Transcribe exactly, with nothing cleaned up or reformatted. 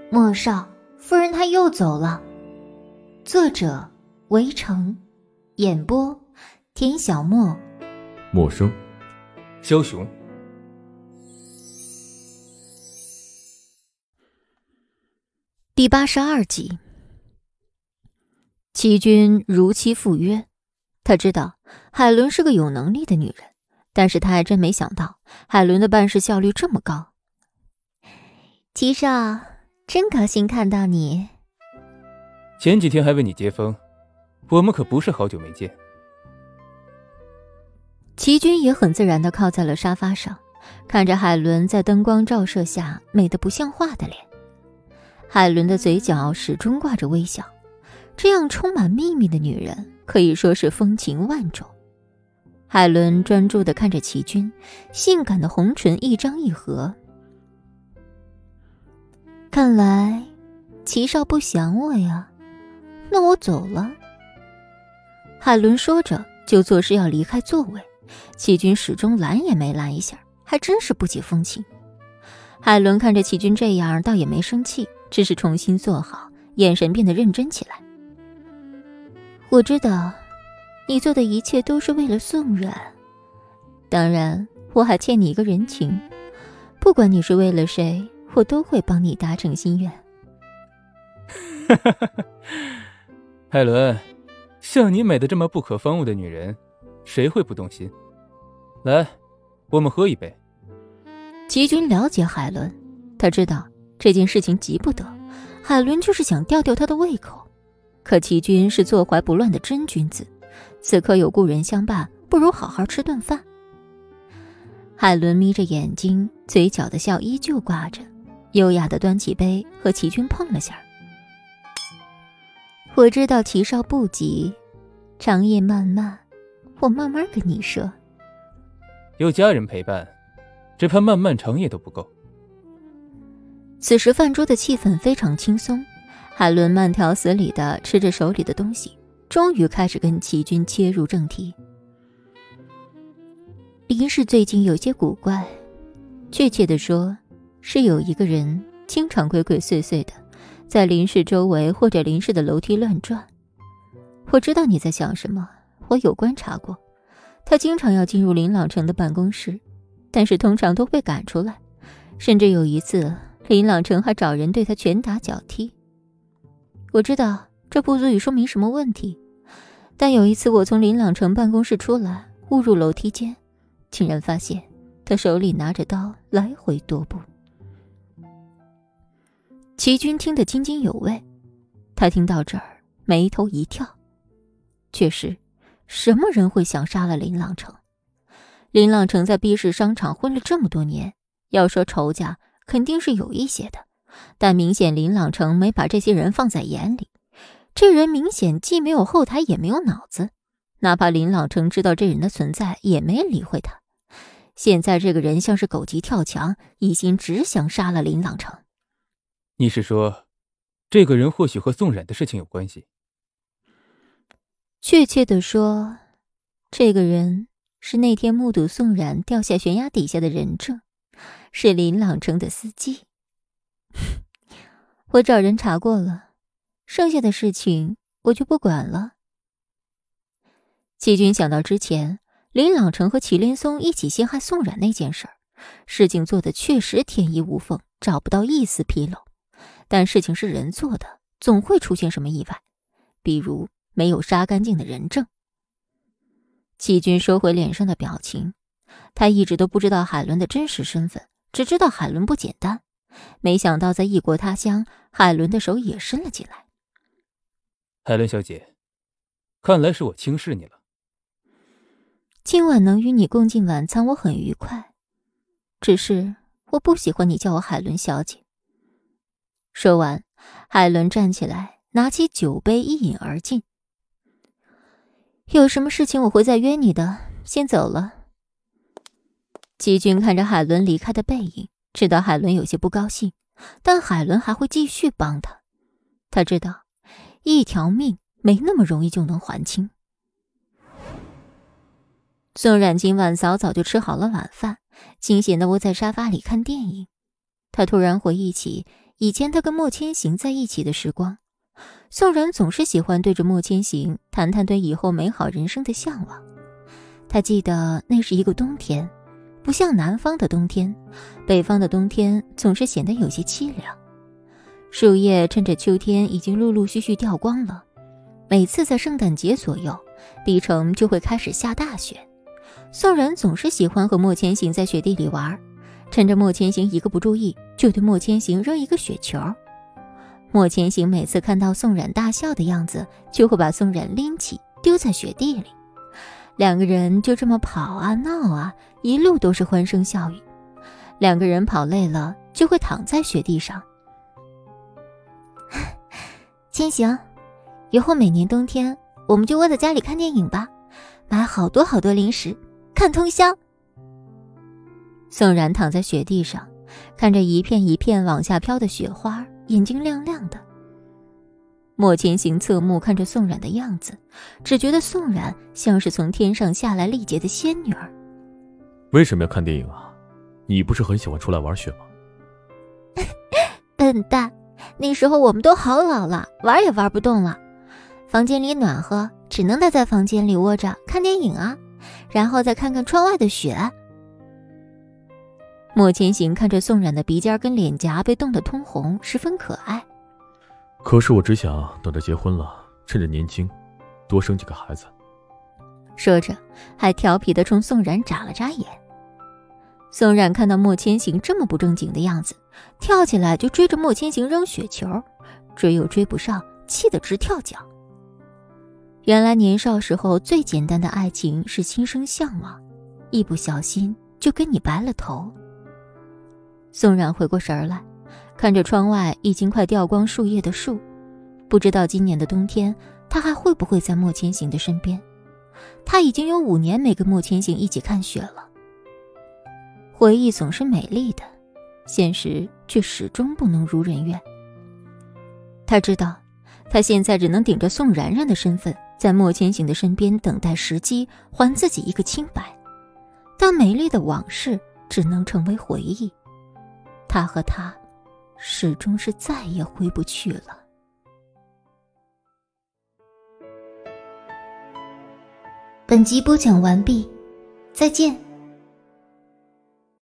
莫少，夫人她又走了。作者：围城，演播：田小沫， 陌生， 枭雄。 第八十二集。齐军如期赴约，他知道海伦是个有能力的女人，但是他还真没想到海伦的办事效率这么高。齐少，真高兴看到你。 前几天还为你接风，我们可不是好久没见。 齐军也很自然地靠在了沙发上，看着海伦在灯光照射下美得不像话的脸。海伦的嘴角始终挂着微笑，这样充满秘密的女人可以说是风情万种。海伦专注地看着齐军，性感的红唇一张一合。看来齐少不想我呀，那我走了。海伦说着就作势要离开座位，齐军始终拦也没拦一下，还真是不解风情。海伦看着齐军这样倒也没生气，只是重新坐好，眼神变得认真起来。我知道你做的一切都是为了宋冉，当然我还欠你一个人情，不管你是为了谁，我都会帮你达成心愿。 海伦，像你美的这么不可方物的女人，谁会不动心？来，我们喝一杯。 齐军了解海伦，他知道这件事情急不得，海伦就是想吊吊他的胃口。可齐军是坐怀不乱的真君子，此刻有故人相伴，不如好好吃顿饭。海伦眯着眼睛，嘴角的笑依旧挂着，优雅地端起杯和齐军碰了下。我知道齐少不急，长夜漫漫，我慢慢跟你说。 有家人陪伴，只怕漫漫长夜都不够。 此时饭桌的气氛非常轻松，海伦慢条斯理地吃着手里的东西，终于开始跟齐军切入正题。林氏最近有些古怪，确切地说，是有一个人经常鬼鬼祟祟的在林氏周围或者林氏的楼梯乱转。我知道你在想什么，我有观察过，他经常要进入林朗成的办公室，但是通常都被赶出来，甚至有一次林朗成还找人对他拳打脚踢。我知道这不足以说明什么问题，但有一次我从林朗成办公室出来，误入楼梯间，竟然发现他手里拿着刀来回踱步。齐军听得津津有味，他听到这儿眉头一跳。确实，什么人会想杀了林朗成？林朗成在 B 市商场混了这么多年，要说仇家肯定是有一些的，但明显林朗成没把这些人放在眼里。这人明显既没有后台也没有脑子，哪怕林朗成知道这人的存在也没理会他。现在这个人像是狗急跳墙，一心只想杀了林朗成。 你是说，这个人或许和宋冉的事情有关系？ 确切地说，这个人是那天目睹宋冉掉下悬崖底下的人证，是林朗成的司机。我找人查过了，剩下的事情我就不管了。齐军想到之前林朗成和祁连松一起陷害宋冉那件事儿，事情做得确实天衣无缝，找不到一丝纰漏。但事情是人做的，总会出现什么意外，比如没有杀干净的人证。齐军收回脸上的表情，他一直都不知道海伦的真实身份，只知道海伦不简单，没想到在异国他乡，海伦的手也伸了进来。 海伦小姐，看来是我轻视你了。 今晚能与你共进晚餐，我很愉快，只是我不喜欢你叫我海伦小姐。说完，海伦站起来，拿起酒杯一饮而尽。有什么事情我会再约你的，先走了。季军看着海伦离开的背影，知道海伦有些不高兴，但海伦还会继续帮他。他知道，一条命没那么容易就能还清。宋冉今晚早早就吃好了晚饭，清闲地窝在沙发里看电影。他突然回忆起以前他跟莫千行在一起的时光。宋然总是喜欢对着莫千行谈谈对以后美好人生的向往。他记得那是一个冬天，不像南方的冬天，北方的冬天总是显得有些凄凉。树叶趁着秋天已经陆陆续续掉光了，每次在圣诞节左右，碧城就会开始下大雪。宋然总是喜欢和莫千行在雪地里玩，趁着莫千行一个不注意，就对莫千行扔一个雪球。莫千行每次看到宋冉大笑的样子，就会把宋冉拎起丢在雪地里。两个人就这么跑啊闹啊，一路都是欢声笑语。两个人跑累了，就会躺在雪地上。千行，以后每年冬天我们就窝在家里看电影吧，买好多好多零食，看通宵。宋冉躺在雪地上，看着一片一片往下飘的雪花，眼睛亮亮的。莫千行侧目看着宋冉的样子，只觉得宋冉像是从天上下来历劫的仙女儿。 为什么要看电影啊？你不是很喜欢出来玩雪吗？ 笨蛋，那时候我们都好老了，玩也玩不动了。房间里暖和，只能待在房间里窝着看电影啊，然后再看看窗外的雪。莫千行看着宋冉的鼻尖跟脸颊被冻得通红，十分可爱。 可是我只想等着结婚了，趁着年轻，多生几个孩子。 说着，还调皮地冲宋冉眨了眨眼。宋冉看到莫千行这么不正经的样子，跳起来就追着莫千行扔雪球，追又追不上，气得直跳脚。原来年少时候最简单的爱情是心生向往，一不小心就跟你白了头。宋冉回过神来，看着窗外已经快掉光树叶的树，不知道今年的冬天他还会不会在莫千行的身边。他已经有五年没跟莫千行一起看雪了。回忆总是美丽的，现实却始终不能如人愿。他知道他现在只能顶着宋冉冉的身份，在莫千行的身边等待时机，还自己一个清白。但美丽的往事只能成为回忆，他和他始终是再也回不去了。本集播讲完毕，再见。